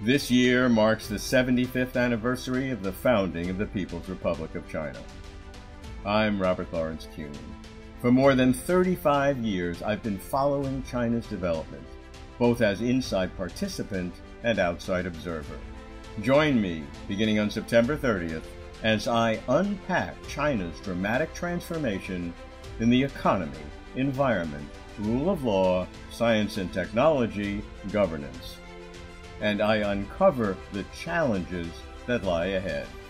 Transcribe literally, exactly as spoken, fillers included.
This year marks the seventy-fifth anniversary of the founding of the People's Republic of China. I'm Robert Lawrence Kuhn. For more than thirty-five years, I've been following China's development, both as inside participant and outside observer. Join me, beginning on September thirtieth, as I unpack China's dramatic transformation in the economy, environment, rule of law, science and technology, governance. And I uncover the challenges that lie ahead.